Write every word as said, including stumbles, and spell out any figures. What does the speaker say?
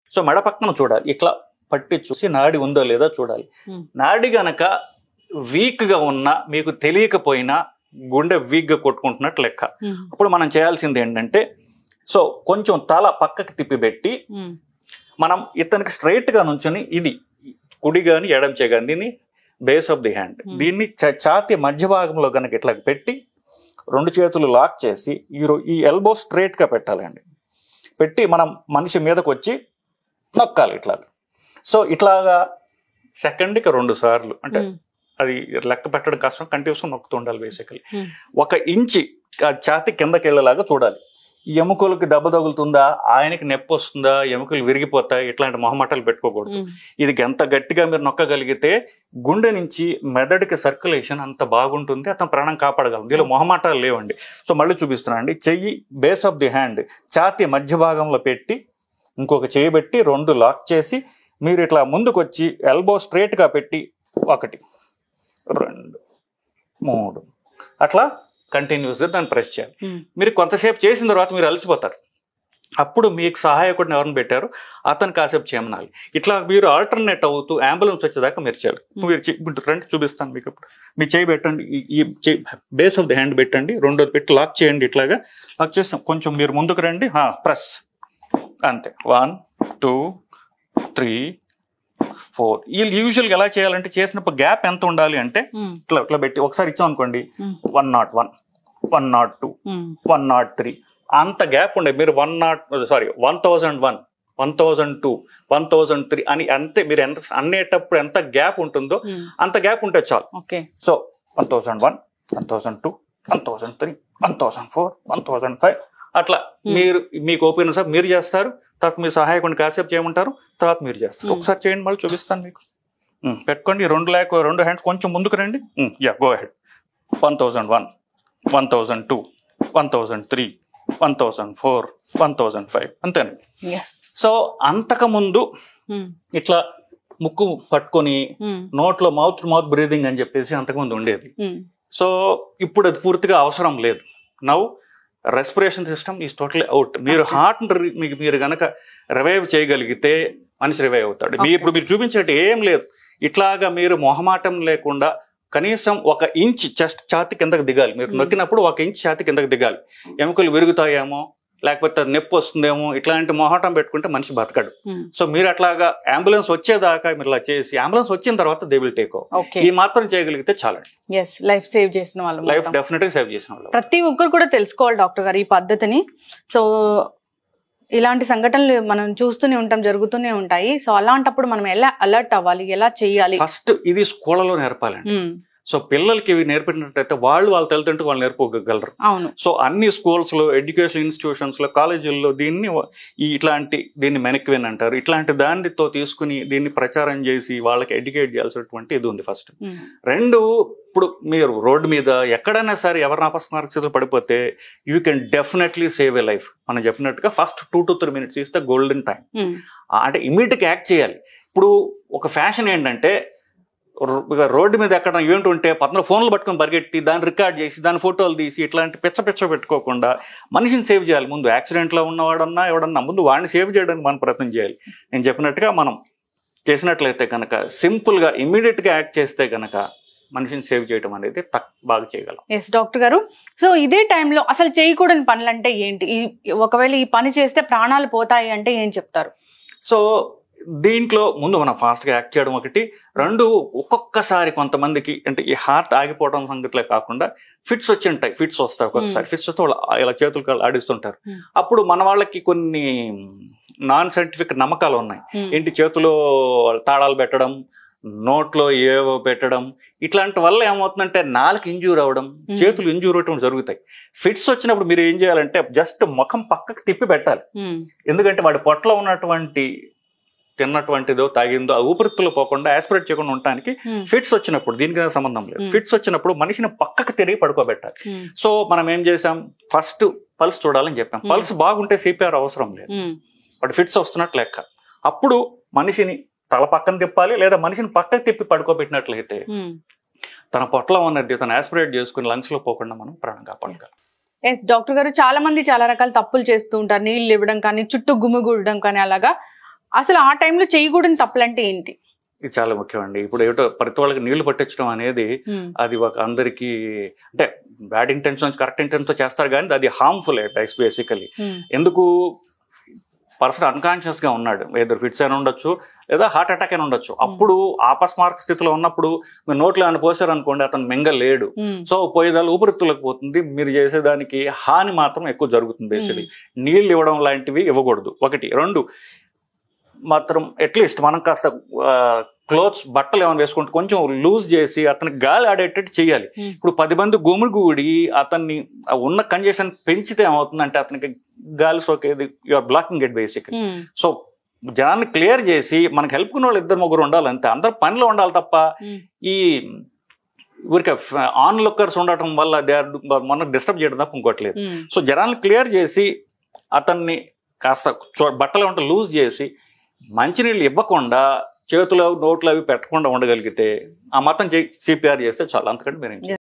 So మెడ పక్కన చూడాలి, ఇట్లా పట్టి చూసి నాడి ఉందో లేదో చూడాలి. నాడి గనక వీక్ గా ఉన్నా మీకు తెలియకపోయినా గుండె వీక్ గా కొట్టుకుంటున్నట్టు లెక్క. అప్పుడు మనం చేయాల్సింది ఏంటంటే, సో కొంచెం తల పక్కకి తిప్పిపెట్టి మనం ఇతనికి స్ట్రైట్ గా నుంచుని, ఇది కుడి గాని ఎడం చేయ కానీ దీన్ని బేస్ ఆఫ్ ది హ్యాండ్, దీన్ని ఛాతీ మధ్య భాగంలో కనుక ఇట్లా పెట్టి రెండు చేతులు లాక్ చేసి ఈ ఈ ఎల్బో స్ట్రైట్ గా పెట్టాలండి. పెట్టి మనం మనిషి మీదకి వచ్చి నొక్కాలి ఇట్లాగా. సో ఇట్లాగా సెకండ్కి రెండు సార్లు, అంటే అది లెక్క పెట్టడం కష్టం, కంటిన్యూస్గా నొక్కుతూ ఉండాలి. బేసికలీ ఒక ఇంచి ఛాతీ కిందకి వెళ్ళేలాగా చూడాలి. ఎముకలకి దెబ్బ తగులుతుందా, ఆయనకి నొప్పి వస్తుందా, ఎముకలు విరిగిపోతాయి, ఇట్లాంటి మొహమాటాలు పెట్టుకోకూడదు. ఇది ఎంత గట్టిగా మీరు నొక్కగలిగితే గుండె నుంచి మెదడుకి సర్క్యులేషన్ అంత బాగుంటుంది, అతను ప్రాణం కాపాడగలం. దీనిలో మొహమాటాలు లేవండి. సో మళ్ళీ చూపిస్తున్నాను అండి. చెయ్యి బేస్ ఆఫ్ ది హ్యాండ్ ఛాతీ మధ్య భాగంలో పెట్టి ఇంకొక చెయ్యి పెట్టి రెండు లాక్ చేసి మీరు ఇట్లా ముందుకు వచ్చి ఎల్బో స్ట్రైట్గా పెట్టి ఒకటి రెండు మూడు అట్లా కంటిన్యూస్గా దాన్ని ప్రెస్ చేయాలి. మీరు కొంతసేపు చేసిన తర్వాత మీరు అలసిపోతారు. అప్పుడు మీకు సహాయకుడిని ఎవరిని పెట్టారు అతను కాసేపు చేయమనాలి. ఇట్లా మీరు ఆల్టర్నేట్ అవుతూ అంబులెన్స్ వచ్చేదాకా మీరు చేయాలి. మీరు రండి చూపిస్తాను మీకు. ఇప్పుడు మీ చేయి పెట్టండి, ఈ బేస్ ఆఫ్ ది హ్యాండ్ పెట్టండి, రెండోది పెట్టి లాక్ చేయండి. ఇట్లాగా లాక్ చేస్తాం. కొంచెం మీరు ముందుకు రండి, ప్రెస్ అంతే. One two three four. వీళ్ళు యూజువల్గా ఎలా చేయాలంటే చేసినప్పుడు గ్యాప్ ఎంత ఉండాలి అంటే ఇట్లా ఇట్లా పెట్టి ఒకసారి ఇచ్చాం అనుకోండి, one not one one not two one not three అంత గ్యాప్ ఉండే. మీరు one not sorry one thousand one one thousand two one thousand three అని అంతే. మీరు ఎంత అనేటప్పుడు ఎంత గ్యాప్ ఉంటుందో అంత గ్యాప్ ఉంటే చాలు. So one thousand one one thousand two one thousand three one thousand four one thousand five అట్లా మీరు మీకు ఓపెన్ సార్ మీరు చేస్తారు. తర్వాత మీ సహాయకుడిని కాసేపు చేయమంటారు, తర్వాత మీరు చేస్తారు. ఒకసారి చేయండి, మళ్ళీ చూపిస్తాను మీకు. పెట్టుకోండి రెండు లేక రెండు హ్యాండ్స్ కొంచెం ముందుకు రండి. Yeah go ahead. One thousand one one thousand two one thousand three one thousand four one thousand five అంతేనండి. సో అంతకుముందు ఇట్లా ముక్కు పట్టుకొని నోట్లో మౌత్ మౌత్ బ్రీదింగ్ అని చెప్పేసి అంతకుముందు ఉండేది. సో ఇప్పుడు అది పూర్తిగా అవసరం లేదు. Now respiration system is totally out. మీరు హార్ట్ మీకు మీరు కనుక రివైవ్ చేయగలిగితే మనిషి రివైవ్ అవుతాడు. మీ ఇప్పుడు మీరు చూపించేట్టు ఏం లేదు. ఇట్లాగా మీరు మొహమాటం లేకుండా కనీసం ఒక ఇంచ్ చెస్ట్ ఛాతి కిందకి దిగాలి. మీరు నొక్కినప్పుడు ఒక ఇంచ్ ఛాతి కిందకి దిగాలి. ఎముకలు విరుగుతాయేమో, లేకపోతే నొప్పి వస్తుందేమో, ఇట్లాంటి మొహమాటం పెట్టుకుంటే మనిషి బతకడు. సో మీరు అట్లాగా అంబులెన్స్ వచ్చేదాకా మీరు ఇలా చేసి అంబులెన్స్ వచ్చిన తర్వాత దే విల్ టేక్ ఓవర్. ఈ మాత్రం చేయగలిగితే చాలండి. లైఫ్ సేవ్ చేసిన వాళ్ళు, లైఫ్ డెఫినెట్ గా సేవ్ చేసిన వాళ్ళు ప్రతి ఒక్కరు కూడా తెలుసుకోవాలి డాక్టర్ గారు ఈ పద్ధతిని. సో ఇలాంటి సంఘటనలు మనం చూస్తూనే ఉంటాం, జరుగుతూనే ఉంటాయి. సో అలాంటప్పుడు మనం ఎలా అలర్ట్ అవ్వాలి, ఎలా చేయాలి? ఫస్ట్ ఇది స్కూళ్ళలో నేర్పాలండి. సో పిల్లలకి ఇవి నేర్పినట్టయితే వాళ్ళు వాళ్ళు తల్లిదండ్రులు వాళ్ళు నేర్పుకోగలరు. సో అన్ని స్కూల్స్ లో, ఎడ్యుకేషన్ ఇన్స్టిట్యూషన్స్ లో, కాలేజీల్లో దీన్ని ఇట్లాంటి దీన్ని మెనక్విన్ అంటారు, ఇట్లాంటి దానితో తీసుకుని దీన్ని ప్రచారం చేసి వాళ్ళకి ఎడ్యుకేట్ చేయాల్సినటువంటి ఇది ఉంది ఫస్ట్. రెండు, ఇప్పుడు మీరు రోడ్డు మీద ఎక్కడైనా సరే ఎవరిని అపస్మారక పడిపోతే you can definitely save a life. మనం చెప్పినట్టుగా first two to three minutes ఇస్తే గోల్డెన్ టైం. అంటే ఇమీడియట్ గా యాక్ట్ చేయాలి. ఇప్పుడు ఒక ఫ్యాషన్ ఏంటంటే రోడ్డు మీద ఎక్కడ ఈవెంట్ ఉంటే పద్నాలుగు ఫోన్లు పట్టుకొని పరిగెట్టి దాన్ని రికార్డ్ చేసి దాని ఫోటోలు తీసి ఇట్లాంటి పిచ్చ పిచ్చ పెట్టుకోకుండా మనిషిని సేవ్ చేయాలి. ముందు యాక్సిడెంట్లో ఉన్నవాడన్నా ఎవడన్నా ముందు వాడిని సేవ్ చేయడానికి మనం ప్రయత్నం చేయాలి. నేను చెప్పినట్టుగా మనం చేసినట్లయితే కనుక సింపుల్గా ఇమ్మీడియట్గా యాక్ట్ చేస్తే కనుక మనిషిని సేవ్ చేయడం అనేది బాగా చేయగలం. ఎస్ డాక్టర్ గారు. సో ఇదే టైంలో అసలు చేయకూడని పనులు అంటే ఏంటి? ఈ ఒకవేళ ఈ పని చేస్తే ప్రాణాలు పోతాయి అంటే ఏం చెప్తారు? సో దీంట్లో ముందు మనం ఫాస్ట్గా యాక్ట్ చేయడం ఒకటి. రెండు, ఒక్కొక్కసారి కొంతమందికి అంటే ఈ హార్ట్ ఆగిపోవడం సంగతిలో కాకుండా ఫిట్స్ వచ్చి ఉంటాయి. ఫిట్స్ వస్తాయి ఒక్కొక్కసారి. ఫిట్స్ వస్తే వాళ్ళు ఇలా చేతులు ఆడిస్తుంటారు. అప్పుడు మన వాళ్ళకి కొన్ని నాన్ సైంటిఫిక్ నమ్మకాలు ఉన్నాయి. ఏంటి, చేతిలో తాళాలు పెట్టడం, నోట్లో ఏవో పెట్టడం, ఇట్లాంటి వల్ల ఏమవుతుందంటే నాలుగు ఇంజూర్ అవ్వడం, చేతులు ఇంజూర్ అవ్వడం జరుగుతాయి. ఫిట్స్ వచ్చినప్పుడు మీరు ఏం చేయాలంటే జస్ట్ ముఖం పక్కకు తిప్పి పెట్టాలి. ఎందుకంటే వాడి పొట్టలో ఉన్నటువంటి తిన్నటువంటిదో తాగిందో ఆ ఊపిరితిత్తులు పోకుండా యాస్పిరేట్ చేయకుండా ఉండటానికి ఫిట్స్ వచ్చినప్పుడు, దీనికి సంబంధం లేదు, ఫిట్స్ వచ్చినప్పుడు మనిషిని పక్కకు తిరిగి పడుకోబెట్టాలి. సో మనం ఏం చేసాం, ఫస్ట్ పల్స్ చూడాలని చెప్పాం. పల్స్ బాగుంటే సిపిఆర్ అవసరం లేదు, వాడు ఫిట్స్ వస్తున్నట్లు లెక్క. అప్పుడు మనిషిని తల పక్కన తిప్పాలి, లేదా మనిషిని పక్కకు తిప్పి పడుకోబెట్టినట్లయితే తన పొట్టలో ఉన్నది తను యాస్పిరేట్ చేసుకుని లంగ్స్ లో పోకుండా మనం ప్రాణం కాపాడగలం. ఎస్ డాక్టర్ గారు, చాలా మంది చాలా రకాల తప్పులు చేస్తూ ఉంటారు. నీళ్ళు ఇవ్వడం కానీ, చుట్టూ గుమిగూడడం కానీ, అలాగా అసలు ఆ టైంలో చేయకూడని తప్పులంటే ఏంటి? ఇది చాలా ముఖ్యం అండి. ఇప్పుడు ఏమిటో ప్రతి వాళ్ళకి నీళ్లు పట్టించడం అనేది అది ఒక అందరికి అంటే బ్యాడ్ ఇంటెన్షన్ కరెక్ట్ ఇంటెన్షన్ తో చేస్తారు కానీ అది హార్మ్ఫుల్ బేసికలీ. ఎందుకు పర్సన్ అన్కాన్షియస్ గా ఉన్నాడు, ఏదో ఫిట్స్ అయినా ఉండొచ్చు లేదా హార్ట్ అటాక్ అయినా ఉండొచ్చు. అప్పుడు ఆపస్మారక స్థితిలో ఉన్నప్పుడు మీరు నోట్లో ఏమైనా పోసారు అనుకోండి, అతను మింగలేడు. సో పోయేదాలు ఊపిరితిత్తులకు పోతుంది. మీరు చేసేదానికి హాని మాత్రం ఎక్కువ జరుగుతుంది. బేసికలీ నీళ్ళు ఇవ్వడం లాంటివి ఇవ్వకూడదు. ఒకటి. రెండు మాత్రం అట్లీస్ట్ మనం కాస్త క్లోత్స్ బట్టలు ఏమైనా వేసుకుంటే కొంచెం లూజ్ చేసి అతనికి గాలి ఆడేటట్టు చేయాలి. ఇప్పుడు పది మంది గుమిగూడి అతన్ని ఉన్న కంజెషన్ పెంచితే ఏమవుతుందంటే అతనికి గాలి సోకేది, you're blocking it basic. So జనాన్ని క్లియర్ చేసి మనకు హెల్ప్ కున్న వాళ్ళు ఇద్దరు ముగ్గురు ఉండాలి అంతే. అందరు పనిలో ఉండాలి తప్ప ఈ ఊరికే ఆన్ లుక్కర్స్ ఉండటం వల్ల దే ఆర్ మనకు డిస్టర్బ్ చేయడం తప్ప ఇంకోట్లేదు. సో జనాన్ని క్లియర్ చేసి అతన్ని కాస్త బట్టలు ఉంటే లూజ్ చేసి మంచినీళ్ళు ఇవ్వకుండా చేతులు నోట్లు అవి పెట్టకుండా ఉండగలిగితే ఆ మొత్తం సిపిఆర్ చేస్తే చాలా. అంతకంటే మీరు